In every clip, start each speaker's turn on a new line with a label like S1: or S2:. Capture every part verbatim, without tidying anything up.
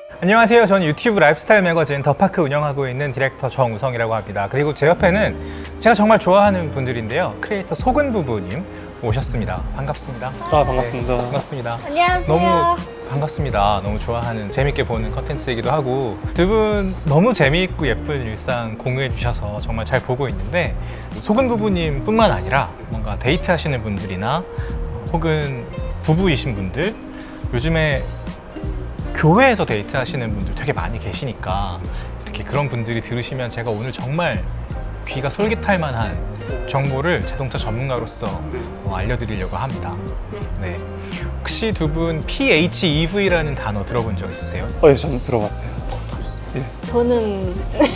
S1: 안녕하세요. 저는 유튜브 라이프스타일 매거진 더파크 운영하고 있는 디렉터 정우성이라고 합니다. 그리고 제 옆에는 제가 정말 좋아하는 분들인데요. 크리에이터 소근 부부님 오셨습니다. 반갑습니다.
S2: 아, 반갑습니다.
S1: 네, 반갑습니다.
S3: 안녕하세요.
S1: 너무 반갑습니다. 너무 좋아하는, 재밌게 보는 컨텐츠이기도 하고, 두 분 너무 재미있고 예쁜 일상 공유해 주셔서 정말 잘 보고 있는데, 소근 부부님 뿐만 아니라 뭔가 데이트 하시는 분들이나 혹은 부부이신 분들, 요즘에 교회에서 데이트 하시는 분들 되게 많이 계시니까 이렇게 그런 분들이 들으시면 제가 오늘 정말 귀가 솔깃할 만한 정보를 자동차 전문가로서 어, 알려드리려고 합니다. 네. 혹시 두 분 피에이치이브이라는 단어 들어본 적 있으세요?
S2: 어, 예, 전 들어봤어요. 예.
S3: 저는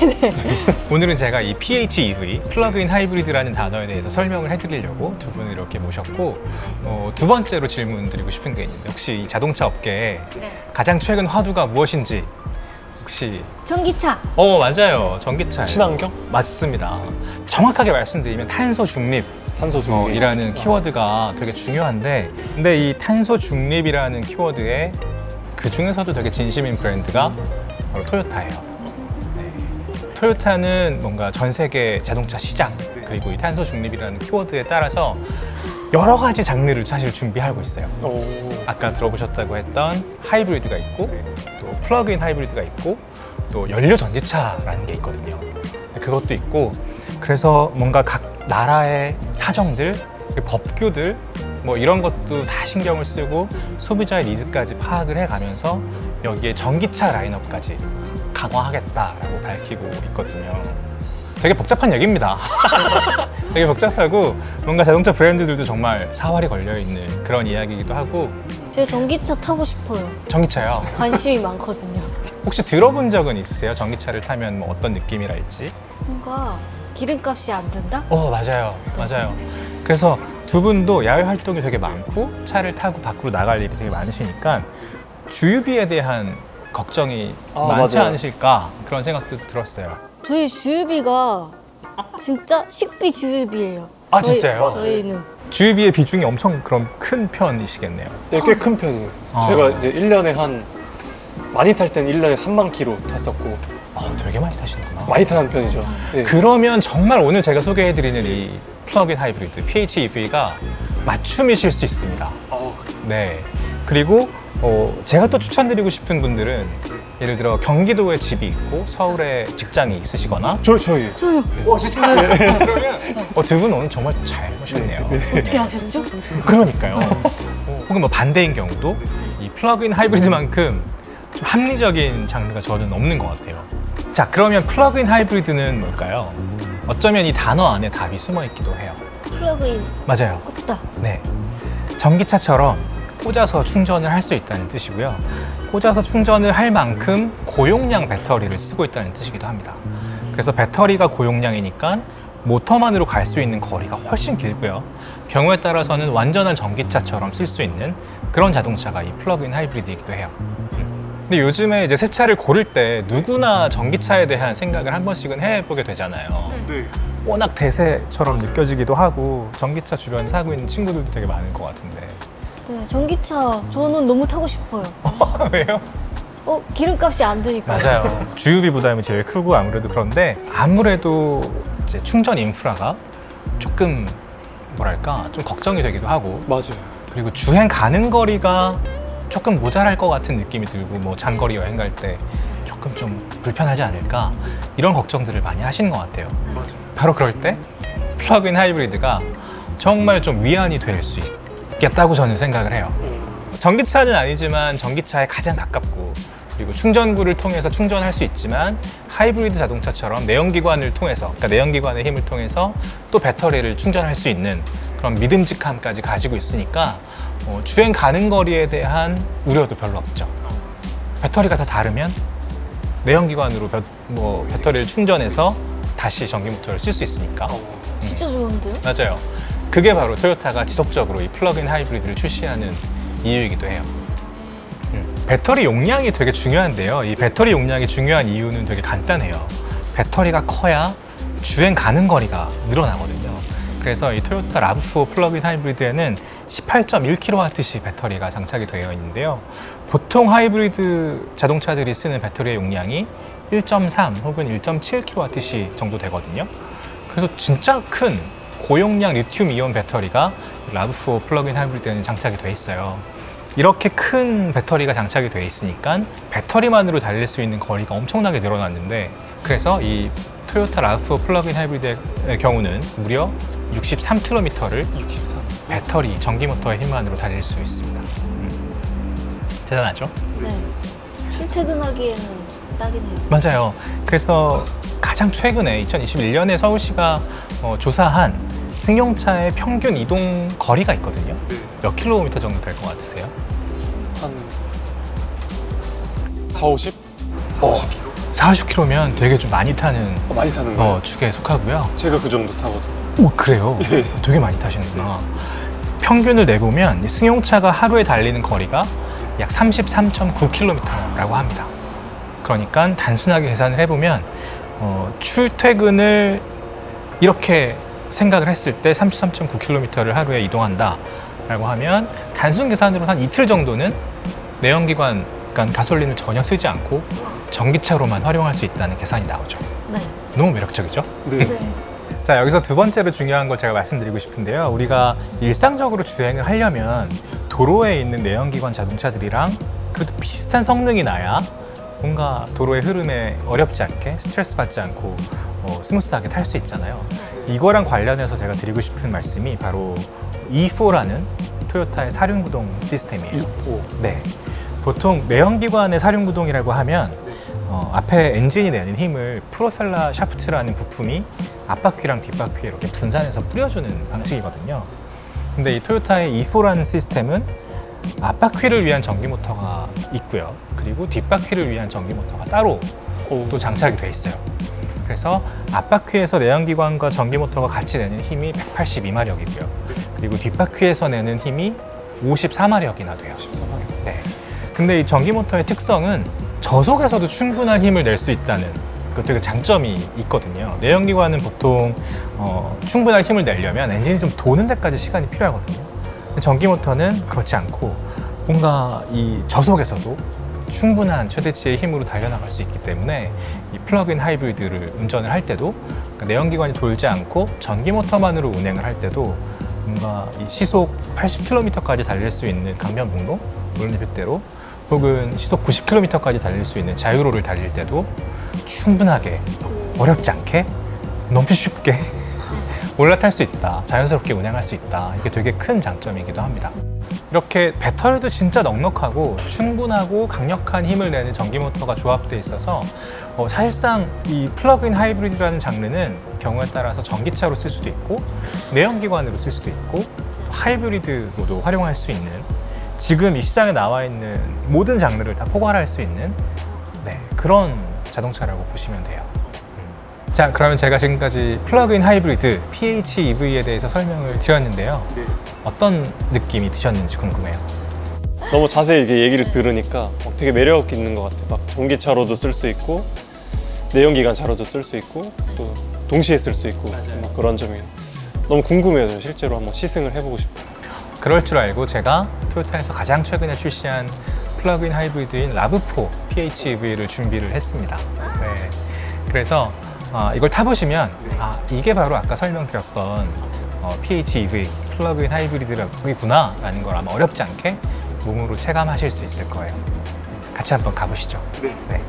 S1: 오늘은 제가 이 피에이치이브이, 플러그인 하이브리드라는 단어에 대해서 설명을 해드리려고 두 분을 이렇게 모셨고, 어, 두 번째로 질문 드리고 싶은 게 있는데, 혹시 이 자동차 업계에
S3: 네.
S1: 가장 최근 화두가 무엇인지 혹시?
S3: 전기차.
S1: 어, 맞아요. 전기차.
S2: 친환경?
S1: 맞습니다. 정확하게 말씀드리면 탄소 중립
S2: 탄소 중립.
S1: 어, 이라는 키워드가 되게 중요한데, 근데 이 탄소 중립이라는 키워드에 그 중에서도 되게 진심인 브랜드가 바로 토요타예요. 네. 토요타는 뭔가 전 세계 자동차 시장, 그리고 이 탄소 중립이라는 키워드에 따라서 여러 가지 장르를 사실 준비하고 있어요.
S2: 오.
S1: 아까 들어보셨다고 했던 하이브리드가 있고, 또 플러그인 하이브리드가 있고, 또 연료 전지차라는 게 있거든요. 그것도 있고, 그래서 뭔가 각 나라의 사정들, 법규들, 뭐 이런 것도 다 신경을 쓰고 소비자의 니즈까지 파악을 해가면서 여기에 전기차 라인업까지 강화하겠다라고 밝히고 있거든요. 되게 복잡한 얘기입니다. 되게 복잡하고 뭔가 자동차 브랜드들도 정말 사활이 걸려있는 그런 이야기이기도 하고.
S3: 제가 전기차 타고 싶어요.
S1: 전기차요?
S3: 관심이 많거든요.
S1: 혹시 들어본 적은 있으세요? 전기차를 타면 뭐 어떤 느낌이랄지?
S3: 뭔가 기름값이 안 든다?
S1: 어, 맞아요. 맞아요. 그래서 두 분도 야외 활동이 되게 많고 차를 타고 밖으로 나갈 일이 되게 많으시니까 주유비에 대한 걱정이
S2: 아,
S1: 많지
S2: 맞아요.
S1: 않으실까 그런 생각도 들었어요.
S3: 저희 주유비가 진짜 식비 주유비예요.
S1: 아,
S3: 저희,
S1: 진짜요?
S3: 저희는.
S1: 주유비의 비중이 엄청 그럼 큰 편이시겠네요.
S2: 네, 꽤 큰 편이에요.
S1: 아.
S2: 제가 이제 일 년에 한 많이 탈 때는 일 년에 삼만 킬로미터 탔었고,
S1: 어, 되게 많이 타시는구나.
S2: 많이 타는 편이죠. 네.
S1: 그러면 정말 오늘 제가 소개해드리는 이 플러그인 하이브리드 피에이치이브이가 맞춤이실 수 있습니다.
S2: 어,
S1: 네. 그리고 어, 제가 또 추천드리고 싶은 분들은 예를 들어 경기도에 집이 있고 서울에 직장이 있으시거나.
S2: 저, 저희.
S3: 저요.
S1: 오, 진짜? 그러면 어, 두 분 오늘 정말 잘 모셨네요.
S3: 어떻게 아셨죠?
S1: 그러니까요. 어, 혹은 뭐 반대인 경우도 이 플러그인 하이브리드만큼 좀 합리적인 장르가 저는 없는 것 같아요. 자, 그러면 플러그인 하이브리드는 뭘까요? 어쩌면 이 단어 안에 답이 숨어 있기도 해요.
S3: 플러그인
S1: 맞아요.
S3: 꼽다.
S1: 네. 전기차처럼 꽂아서 충전을 할 수 있다는 뜻이고요. 꽂아서 충전을 할 만큼 고용량 배터리를 쓰고 있다는 뜻이기도 합니다. 그래서 배터리가 고용량이니까 모터만으로 갈 수 있는 거리가 훨씬 길고요. 경우에 따라서는 완전한 전기차처럼 쓸 수 있는 그런 자동차가 이 플러그인 하이브리드이기도 해요. 근데 요즘에 이제 새 차를 고를 때 누구나 전기차에 대한 생각을 한 번씩은 해보게 되잖아요.
S2: 네.
S1: 워낙 대세처럼 느껴지기도 하고 전기차 주변에 타고 있는 친구들도 되게 많은 것 같은데.
S3: 네, 전기차 저는 너무 타고 싶어요.
S1: 왜요?
S3: 어, 기름값이 안 드니까.
S1: 맞아요. 주유비 부담이 제일 크고 아무래도 그런데 아무래도 이제 충전 인프라가 조금 뭐랄까 좀 걱정이 되기도 하고,
S2: 맞아요.
S1: 그리고 주행 가는 거리가 조금 모자랄 것 같은 느낌이 들고, 뭐 장거리 여행 갈 때 조금 좀 불편하지 않을까 이런 걱정들을 많이 하시는 것 같아요.
S2: 맞아요.
S1: 바로 그럴 때 플러그인 하이브리드가 정말 좀 위안이 될 수 있겠다고 저는 생각을 해요. 전기차는 아니지만 전기차에 가장 가깝고, 그리고 충전구를 통해서 충전할 수 있지만 하이브리드 자동차처럼 내연기관을 통해서, 그러니까 내연기관의 힘을 통해서 또 배터리를 충전할 수 있는 그런 믿음직함까지 가지고 있으니까 어, 주행 가는 거리에 대한 우려도 별로 없죠. 배터리가 다 다르면 내연기관으로 배, 뭐 배터리를 충전해서 다시 전기 모터를 쓸 수 있으니까.
S3: 진짜 좋은데요?
S1: 맞아요. 그게 바로 토요타가 지속적으로 이 플러그인 하이브리드를 출시하는 이유이기도 해요. 음, 배터리 용량이 되게 중요한데요. 이 배터리 용량이 중요한 이유는 되게 간단해요. 배터리가 커야 주행 가는 거리가 늘어나거든요. 그래서 이 토요타 라브포 플러그인 하이브리드에는 십팔 점 일 킬로와트시 배터리가 장착이 되어 있는데요. 보통 하이브리드 자동차들이 쓰는 배터리의 용량이 일 점 삼 혹은 일 점 칠 킬로와트시 정도 되거든요. 그래서 진짜 큰 고용량 리튬 이온 배터리가 라브포 플러그인 하이브리드에는 장착이 되어 있어요. 이렇게 큰 배터리가 장착이 되어 있으니까 배터리만으로 달릴 수 있는 거리가 엄청나게 늘어났는데, 그래서 이 토요타 라브포 플러그인 하이브리드의 경우는 무려 육십삼 킬로미터를
S2: 육십삼.
S1: 배터리, 전기 모터의 힘만으로 달릴 수 있습니다. 음. 대단하죠?
S3: 네. 출퇴근하기에는 딱이네요.
S1: 맞아요. 그래서 가장 최근에 이천이십일 년에 서울시가 어, 조사한 승용차의 평균 이동 거리가 있거든요.
S2: 네.
S1: 몇 킬로미터 정도 될 것 같으세요?
S2: 한 사, 오십? 사,
S1: 어.
S2: 오십 킬로?
S1: 사십 킬로미터면 되게 좀 많이 타는
S2: 어, 많이 타는 거예요?
S1: 어, 축에 속하고요.
S2: 제가 그 정도 타거든요.
S1: 오, 그래요? 되게 많이 타시는구나. 평균을 내보면 이 승용차가 하루에 달리는 거리가 약 삼십삼 점 구 킬로미터라고 합니다. 그러니까 단순하게 계산을 해보면 어, 출퇴근을 이렇게 생각을 했을 때 삼십삼 점 구 킬로미터를 하루에 이동한다 라고 하면 단순 계산으로 한 이틀 정도는 내연기관, 그러니까 가솔린을 전혀 쓰지 않고 전기차로만 활용할 수 있다는 계산이 나오죠.
S3: 네.
S1: 너무 매력적이죠?
S2: 네.
S3: 네.
S1: 자, 여기서 두 번째로 중요한 걸 제가 말씀드리고 싶은데요. 우리가 일상적으로 주행을 하려면 도로에 있는 내연기관 자동차들이랑 그래도 비슷한 성능이 나야 뭔가 도로의 흐름에 어렵지 않게 스트레스 받지 않고 어, 스무스하게 탈 수 있잖아요. 이거랑 관련해서 제가 드리고 싶은 말씀이 바로 이 포라는 토요타의 사륜구동 시스템이에요.
S2: 이 포.
S1: 네. 보통 내연기관의 사륜구동이라고 하면 어, 앞에 엔진이 내는 힘을 프로펠러 샤프트라는 부품이 앞바퀴랑 뒷바퀴에 이렇게 분산해서 뿌려주는 방식이거든요. 근데 이 토요타의 이 포라는 시스템은 앞바퀴를 위한 전기 모터가 있고요. 그리고 뒷바퀴를 위한 전기 모터가 따로
S2: 오.
S1: 또 장착이 돼 있어요. 그래서 앞바퀴에서 내연기관과 전기 모터가 같이 내는 힘이 백팔십이 마력이고요. 그리고 뒷바퀴에서 내는 힘이 오십사 마력이나 돼요.
S2: 십사 마력.
S1: 네. 근데 이 전기 모터의 특성은 저속에서도 충분한 힘을 낼 수 있다는 그 되게 장점이 있거든요. 내연기관은 보통 어, 충분한 힘을 내려면 엔진이 좀 도는 데까지 시간이 필요하거든요. 근데 전기 모터는 그렇지 않고 뭔가 이 저속에서도 충분한 최대치의 힘으로 달려나갈 수 있기 때문에 이 플러그인 하이브리드를 운전을 할 때도 그러니까 내연기관이 돌지 않고 전기 모터만으로 운행을 할 때도 뭔가 이 시속 팔십 킬로미터까지 달릴 수 있는 강변북로, 물리백대로 혹은 시속 구십 킬로미터까지 달릴 수 있는 자유로를 달릴 때도 충분하게 어렵지 않게 너무 쉽게 올라탈 수 있다, 자연스럽게 운행할 수 있다. 이게 되게 큰 장점이기도 합니다. 이렇게 배터리도 진짜 넉넉하고 충분하고 강력한 힘을 내는 전기 모터가 조합되어 있어서 어, 사실상 이 플러그인 하이브리드라는 장르는 경우에 따라서 전기차로 쓸 수도 있고 내연기관으로 쓸 수도 있고 하이브리드로도 활용할 수 있는, 지금 이 시장에 나와 있는 모든 장르를 다 포괄할 수 있는 네, 그런 자동차라고 보시면 돼요. 음. 자, 그러면 제가 지금까지 플러그인 하이브리드 피에이치이브이에 대해서 설명을 드렸는데요.
S2: 네.
S1: 어떤 느낌이 드셨는지 궁금해요.
S2: 너무 자세히 이렇게 얘기를 들으니까 어, 되게 매력 있는 것 같아요. 막 전기차로도 쓸 수 있고 내연기관 차로도 쓸 수 있고 또 동시에 쓸 수 있고 막 그런 점이 너무 궁금해요. 실제로 한번 시승을 해보고 싶어요.
S1: 그럴 줄 알고 제가 토요타에서 가장 최근에 출시한 플러그인 하이브리드인 라브포 피에이치이브이를 준비를 했습니다. 네. 그래서 어, 이걸 타보시면 아, 이게 바로 아까 설명드렸던 어, 피에이치이브이 플러그인 하이브리드구나 라는 걸 아마 어렵지 않게 몸으로 체감하실 수 있을 거예요. 같이 한번 가보시죠.
S2: 네.
S1: 네.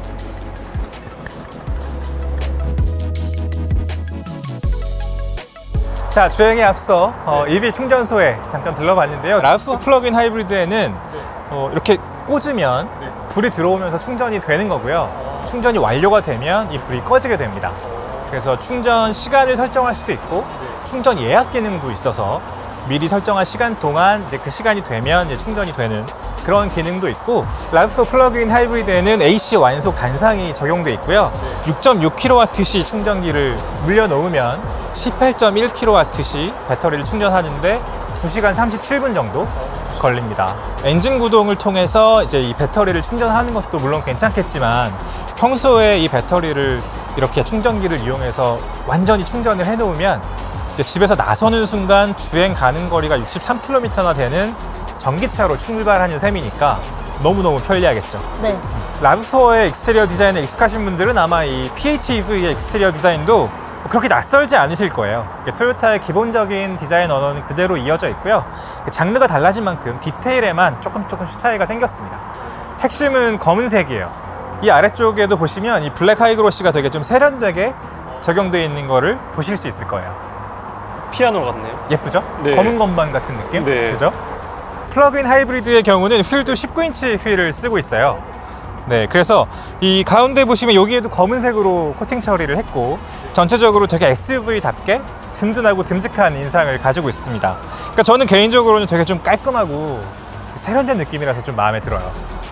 S1: 자, 주행에 앞서 어, 이브이 충전소에 잠깐 들러봤는데요. 라브포 플러그인 하이브리드에는 어, 이렇게 꽂으면
S2: 네.
S1: 불이 들어오면서 충전이 되는 거고요. 충전이 완료가 되면 이 불이 꺼지게 됩니다. 그래서 충전 시간을 설정할 수도 있고 충전 예약 기능도 있어서 미리 설정한 시간 동안 이제 그 시간이 되면 이제 충전이 되는 그런 기능도 있고, 라브포 플러그인 하이브리드에는 에이씨 완속 단상이 적용돼 있고요. 육 점 육 킬로와트시 충전기를 물려 놓으면 십팔 점 일 킬로와트시 배터리를 충전하는데 두 시간 삼십칠 분 정도 걸립니다. 엔진 구동을 통해서 이제 이 배터리를 충전하는 것도 물론 괜찮겠지만 평소에 이 배터리를 이렇게 충전기를 이용해서 완전히 충전을 해 놓으면 이제 집에서 나서는 순간 주행 가는 거리가 육십삼 킬로미터나 되는 전기차로 출발하는 셈이니까 너무너무 편리하겠죠.
S3: 네.
S1: 라브사의 익스테리어 디자인에 익숙하신 분들은 아마 이 피에이치이브이의 익스테리어 디자인도 그렇게 낯설지 않으실 거예요. 토요타의 기본적인 디자인 언어는 그대로 이어져 있고요. 장르가 달라진 만큼 디테일에만 조금 조금씩 차이가 생겼습니다. 핵심은 검은색이에요. 이 아래쪽에도 보시면 이 블랙 하이그로시가 되게 좀 세련되게 적용되어 있는 거를 보실 수 있을 거예요.
S2: 피아노 같네요.
S1: 예쁘죠?
S2: 네.
S1: 검은 건반 같은 느낌?
S2: 네.
S1: 그죠? 플러그인 하이브리드의 경우는 휠도 십구 인치 휠을 쓰고 있어요. 네, 그래서 이 가운데 보시면 여기에도 검은색으로 코팅 처리를 했고 전체적으로 되게 에스유브이답게 든든하고 듬직한 인상을 가지고 있습니다. 그러니까 저는 개인적으로는 되게 좀 깔끔하고 세련된 느낌이라서 좀 마음에 들어요.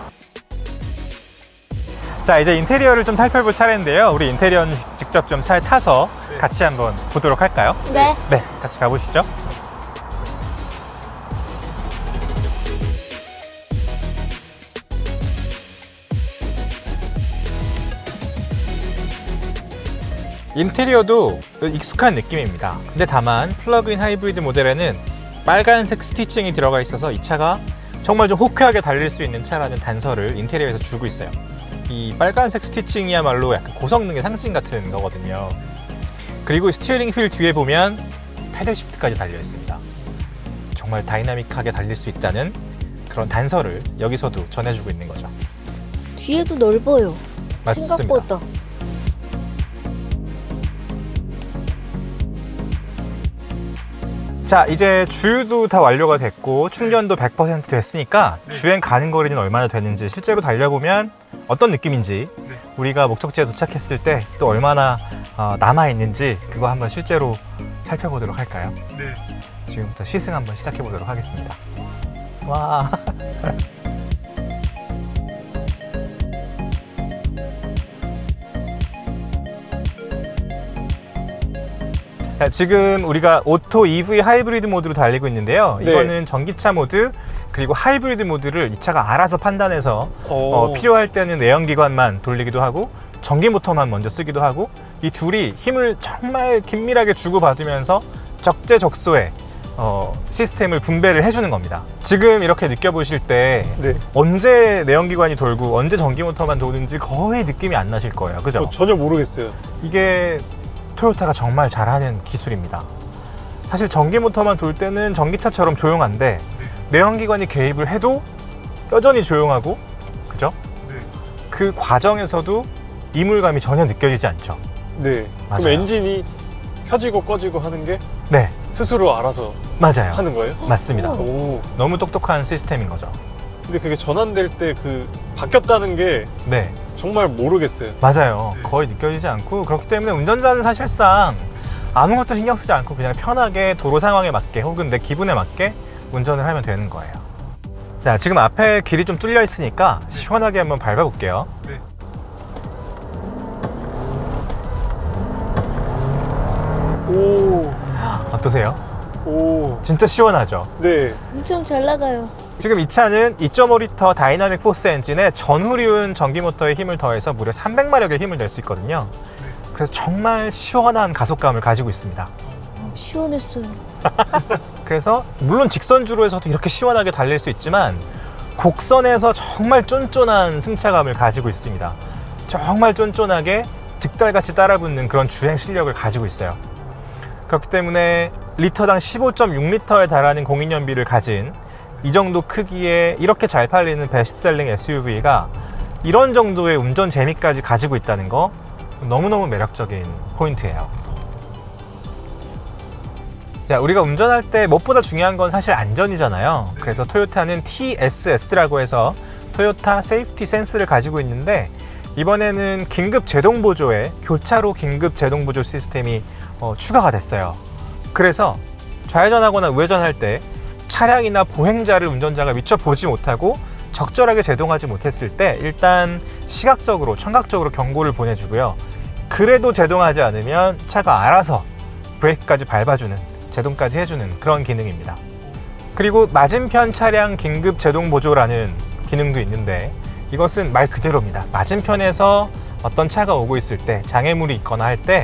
S1: 자, 이제 인테리어를 좀 살펴볼 차례인데요. 우리 인테리어는 직접 좀 잘 타서 같이 한번 보도록 할까요?
S3: 네.
S1: 네, 같이 가보시죠. 인테리어도 익숙한 느낌입니다. 근데 다만 플러그인 하이브리드 모델에는 빨간색 스티칭이 들어가 있어서 이 차가 정말 좀 호쾌하게 달릴 수 있는 차라는 단서를 인테리어에서 주고 있어요. 이 빨간색 스티칭이야말로 약간 고성능의 상징 같은 거거든요. 그리고 스티어링 휠 뒤에 보면 패들 시프트까지 달려 있습니다. 정말 다이나믹하게 달릴 수 있다는 그런 단서를 여기서도 전해주고 있는 거죠.
S3: 뒤에도 넓어요.
S1: 맞습니다.
S3: 생각보다.
S1: 자, 이제 주유도 다 완료가 됐고 충전도 백 퍼센트 됐으니까
S2: 네.
S1: 주행 가는 거리는 얼마나 되는지 실제로 달려보면 어떤 느낌인지
S2: 네.
S1: 우리가 목적지에 도착했을 때 또 얼마나 어, 남아있는지 그거 한번 실제로 살펴보도록 할까요?
S2: 네.
S1: 지금부터 시승 한번 시작해 보도록 하겠습니다. 와. 자, 지금 우리가 오토 이브이 하이브리드 모드로 달리고 있는데요.
S2: 네.
S1: 이거는 전기차 모드 그리고 하이브리드 모드를 이 차가 알아서 판단해서 어, 필요할 때는 내연기관만 돌리기도 하고 전기 모터만 먼저 쓰기도 하고 이 둘이 힘을 정말 긴밀하게 주고받으면서 적재적소에 어, 시스템을 분배를 해주는 겁니다. 지금 이렇게 느껴보실 때
S2: 네.
S1: 언제 내연기관이 돌고 언제 전기 모터만 도는지 거의 느낌이 안 나실 거예요. 그죠?
S2: 어, 전혀 모르겠어요.
S1: 이게 토요타가 정말 잘하는 기술입니다. 사실 전기 모터만 돌 때는 전기차처럼 조용한데 내연기관이 개입을 해도 여전히 조용하고, 그죠?
S2: 네.
S1: 그 과정에서도 이물감이 전혀 느껴지지 않죠.
S2: 네.
S1: 맞아요.
S2: 그럼 엔진이 켜지고 꺼지고 하는 게
S1: 네,
S2: 스스로 알아서
S1: 맞아요.
S2: 하는 거예요?
S1: 맞습니다.
S2: 오.
S1: 너무 똑똑한 시스템인 거죠.
S2: 근데 그게 전환될 때 그 바뀌었다는 게
S1: 네,
S2: 정말 모르겠어요.
S1: 맞아요.
S2: 네.
S1: 거의 느껴지지 않고 그렇기 때문에 운전자는 사실상 아무것도 신경 쓰지 않고 그냥 편하게 도로 상황에 맞게 혹은 내 기분에 맞게 운전을 하면 되는 거예요. 자, 지금 앞에 길이 좀 뚫려 있으니까 시원하게 한번 밟아볼게요.
S2: 네. 오.
S1: 어떠세요?
S2: 오.
S1: 진짜 시원하죠?
S2: 네.
S3: 엄청 잘 나가요.
S1: 지금 이 차는 이 점 오 리터 다이나믹 포스 엔진에 전후륜 전기 모터의 힘을 더해서 무려 삼백 마력의 힘을 낼 수 있거든요. 그래서 정말 시원한 가속감을 가지고 있습니다.
S3: 어, 시원했어요.
S1: 그래서 물론 직선주로에서도 이렇게 시원하게 달릴 수 있지만 곡선에서 정말 쫀쫀한 승차감을 가지고 있습니다. 정말 쫀쫀하게 득달같이 따라붙는 그런 주행 실력을 가지고 있어요. 그렇기 때문에 리터당 십오 점 육 리터에 달하는 공인연비를 가진 이 정도 크기에 이렇게 잘 팔리는 베스트셀링 에스유브이가 이런 정도의 운전 재미까지 가지고 있다는 거 너무너무 매력적인 포인트예요. 자, 우리가 운전할 때 무엇보다 중요한 건 사실 안전이잖아요. 그래서 토요타는 티 에스 에스라고 해서 토요타 세이프티 센스를 가지고 있는데 이번에는 긴급 제동 보조에 교차로 긴급 제동 보조 시스템이 어, 추가가 됐어요. 그래서 좌회전하거나 우회전할 때 차량이나 보행자를 운전자가 미처 보지 못하고 적절하게 제동하지 못했을 때 일단 시각적으로, 청각적으로 경고를 보내주고요. 그래도 제동하지 않으면 차가 알아서 브레이크까지 밟아주는, 제동까지 해주는 그런 기능입니다. 그리고 맞은편 차량 긴급 제동 보조라는 기능도 있는데 이것은 말 그대로입니다. 맞은편에서 어떤 차가 오고 있을 때, 장애물이 있거나 할 때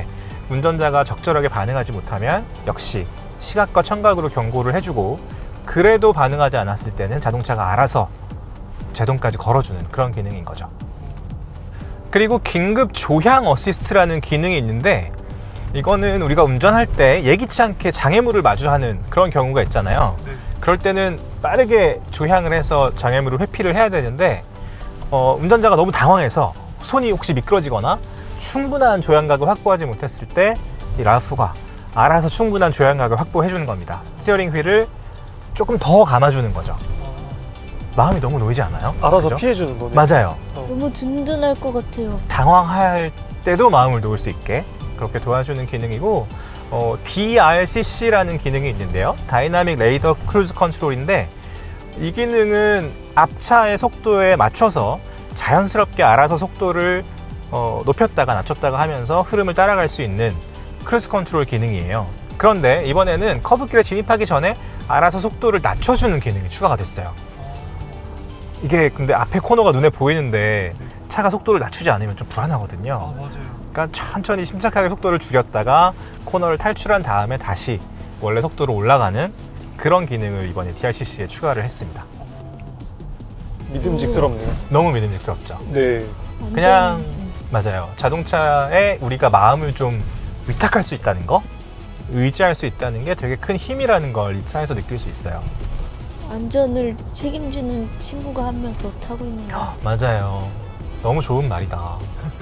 S1: 운전자가 적절하게 반응하지 못하면 역시 시각과 청각으로 경고를 해주고, 그래도 반응하지 않았을 때는 자동차가 알아서 제동까지 걸어주는 그런 기능인 거죠. 그리고 긴급 조향 어시스트라는 기능이 있는데, 이거는 우리가 운전할 때 예기치 않게 장애물을 마주하는 그런 경우가 있잖아요. 네. 그럴 때는 빠르게 조향을 해서 장애물을 회피를 해야 되는데, 어, 운전자가 너무 당황해서 손이 혹시 미끄러지거나 충분한 조향각을 확보하지 못했을 때 이 라브포가 알아서 충분한 조향각을 확보해 주는 겁니다. 스티어링 휠을 조금 더 감아주는 거죠. 마음이 너무 놓이지 않아요?
S2: 알아서
S1: 그죠?
S2: 피해주는 거네.
S1: 맞아요.
S2: 어.
S3: 너무 든든할 것 같아요.
S1: 당황할 때도 마음을 놓을 수 있게 그렇게 도와주는 기능이고, 어, 디알씨씨라는 기능이 있는데요. 다이나믹 레이더 크루즈 컨트롤인데, 이 기능은 앞차의 속도에 맞춰서 자연스럽게 알아서 속도를 어, 높였다가 낮췄다가 하면서 흐름을 따라갈 수 있는 크루즈 컨트롤 기능이에요. 그런데 이번에는 커브길에 진입하기 전에 알아서 속도를 낮춰주는 기능이 추가가 됐어요. 이게 근데 앞에 코너가 눈에 보이는데 차가 속도를 낮추지 않으면 좀 불안하거든요.
S2: 아, 맞아요.
S1: 그러니까 천천히 침착하게 속도를 줄였다가 코너를 탈출한 다음에 다시 원래 속도로 올라가는 그런 기능을 이번에 디알씨씨에 추가를 했습니다.
S2: 믿음직스럽네요.
S1: 너무 믿음직스럽죠.
S2: 네.
S3: 완전...
S1: 그냥 맞아요. 자동차에 우리가 마음을 좀 위탁할 수 있다는 거, 의지할 수 있다는 게 되게 큰 힘이라는 걸 이 차에서 느낄 수 있어요.
S3: 안전을 책임지는 친구가 한 명 더 타고 있는 것 같아요.
S1: 맞아요. 너무 좋은 말이다.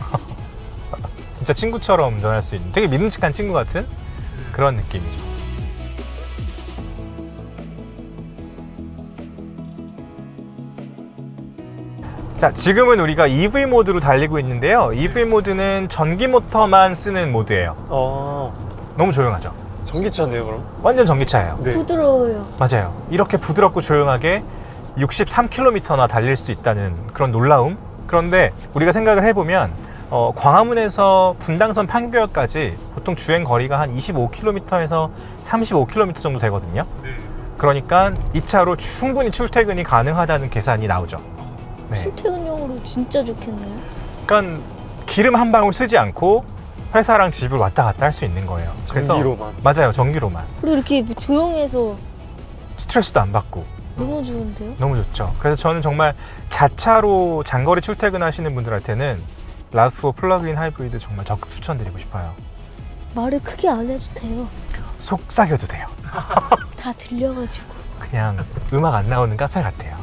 S1: 진짜 친구처럼 운전할 수 있는, 되게 믿음직한 친구 같은 그런 느낌이죠. 자, 지금은 우리가 이브이 모드로 달리고 있는데요. 이브이 모드는 전기 모터만 쓰는 모드예요.
S2: 어.
S1: 너무 조용하죠?
S2: 전기차네요, 그럼?
S1: 완전 전기차예요.
S2: 네.
S3: 부드러워요.
S1: 맞아요. 이렇게 부드럽고 조용하게 육십삼 킬로미터나 달릴 수 있다는 그런 놀라움. 그런데 우리가 생각을 해보면 어, 광화문에서 분당선 판교역까지 보통 주행 거리가 한 이십오 킬로미터에서 삼십오 킬로미터 정도 되거든요.
S2: 네.
S1: 그러니까 이 차로 충분히 출퇴근이 가능하다는 계산이 나오죠. 네.
S3: 출퇴근용으로 진짜 좋겠네요.
S1: 그러니까 기름 한 방울 쓰지 않고 회사랑 집을 왔다 갔다 할 수 있는 거예요. 그래서
S2: 전기로만.
S1: 맞아요. 전기로만.
S3: 그리고 이렇게 조용해서
S1: 스트레스도 안 받고
S3: 너무 좋은데요?
S1: 너무 좋죠. 그래서 저는 정말 자차로 장거리 출퇴근하시는 분들한테는 라브포 플러그인 하이브리드 정말 적극 추천드리고 싶어요.
S3: 말을 크게 안 해도 돼요.
S1: 속삭여도 돼요.
S3: 다 들려가지고.
S1: 그냥 음악 안 나오는 카페 같아요.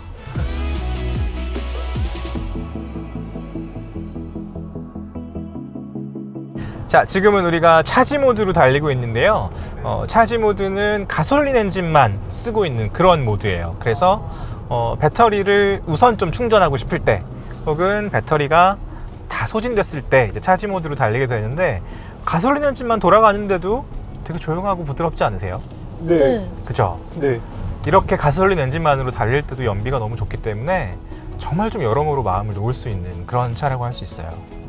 S1: 자, 지금은 우리가 차지 모드로 달리고 있는데요. 어, 차지 모드는 가솔린 엔진만 쓰고 있는 그런 모드예요. 그래서 어, 배터리를 우선 좀 충전하고 싶을 때, 혹은 배터리가 다 소진됐을 때 이제 차지 모드로 달리게 되는데, 가솔린 엔진만 돌아가는데도 되게 조용하고 부드럽지 않으세요?
S2: 네.
S3: 네.
S1: 그죠?
S2: 네.
S1: 이렇게 가솔린 엔진만으로 달릴 때도 연비가 너무 좋기 때문에 정말 좀 여러모로 마음을 놓을 수 있는 그런 차라고 할 수 있어요.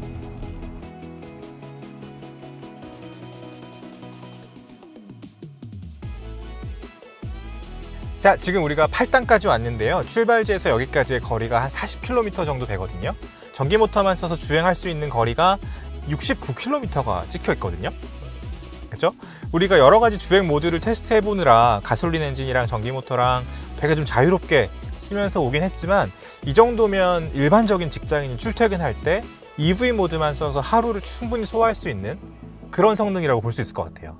S1: 자, 지금 우리가 팔당까지 왔는데요. 출발지에서 여기까지의 거리가 한 사십 킬로미터 정도 되거든요. 전기 모터만 써서 주행할 수 있는 거리가 육십구 킬로미터가 찍혀 있거든요. 그죠? 우리가 여러 가지 주행 모드를 테스트 해보느라 가솔린 엔진이랑 전기 모터랑 되게 좀 자유롭게 쓰면서 오긴 했지만, 이 정도면 일반적인 직장인이 출퇴근할 때 이브이 모드만 써서 하루를 충분히 소화할 수 있는 그런 성능이라고 볼 수 있을 것 같아요.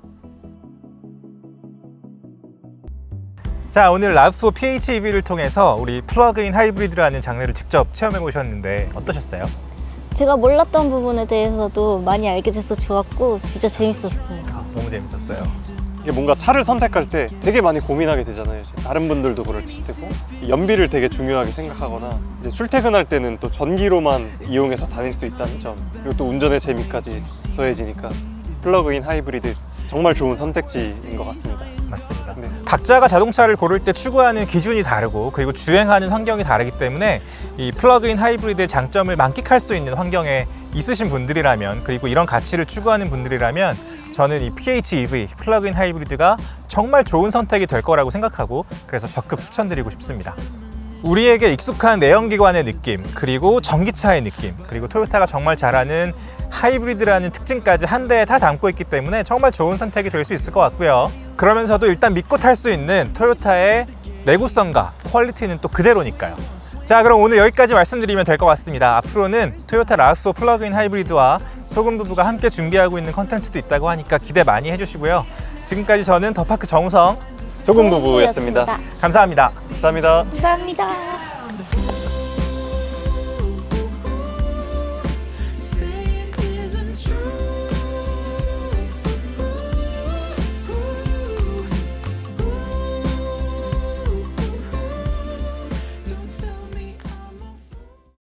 S1: 자, 오늘 라브포 피에이치이브이를 통해서 우리 플러그인 하이브리드라는 장르를 직접 체험해 보셨는데 어떠셨어요?
S3: 제가 몰랐던 부분에 대해서도 많이 알게 돼서 좋았고 진짜 재밌었어요.
S1: 아, 너무 재밌었어요.
S2: 이게 뭔가 차를 선택할 때 되게 많이 고민하게 되잖아요. 이제 다른 분들도 그럴 테고, 연비를 되게 중요하게 생각하거나, 이제 출퇴근할 때는 또 전기로만 이용해서 다닐 수 있다는 점, 그리고 또 운전의 재미까지 더해지니까 플러그인 하이브리드 정말 좋은 선택지인 것 같습니다.
S1: 맞습니다.
S2: 네.
S1: 각자가 자동차를 고를 때 추구하는 기준이 다르고, 그리고 주행하는 환경이 다르기 때문에 이 플러그인 하이브리드의 장점을 만끽할 수 있는 환경에 있으신 분들이라면, 그리고 이런 가치를 추구하는 분들이라면 저는 이 피에이치이브이 플러그인 하이브리드가 정말 좋은 선택이 될 거라고 생각하고, 그래서 적극 추천드리고 싶습니다. 우리에게 익숙한 내연기관의 느낌, 그리고 전기차의 느낌, 그리고 토요타가 정말 잘하는 하이브리드라는 특징까지 한 대에 다 담고 있기 때문에 정말 좋은 선택이 될 수 있을 것 같고요. 그러면서도 일단 믿고 탈 수 있는 토요타의 내구성과 퀄리티는 또 그대로니까요. 자, 그럼 오늘 여기까지 말씀드리면 될 것 같습니다. 앞으로는 토요타 라브포 플러그인 하이브리드와 소금 부부가 함께 준비하고 있는 컨텐츠도 있다고 하니까 기대 많이 해주시고요. 지금까지 저는 더파크 정우성
S2: 소금 부부였습니다.
S1: 감사합니다.
S2: 감사합니다.
S3: 감사합니다.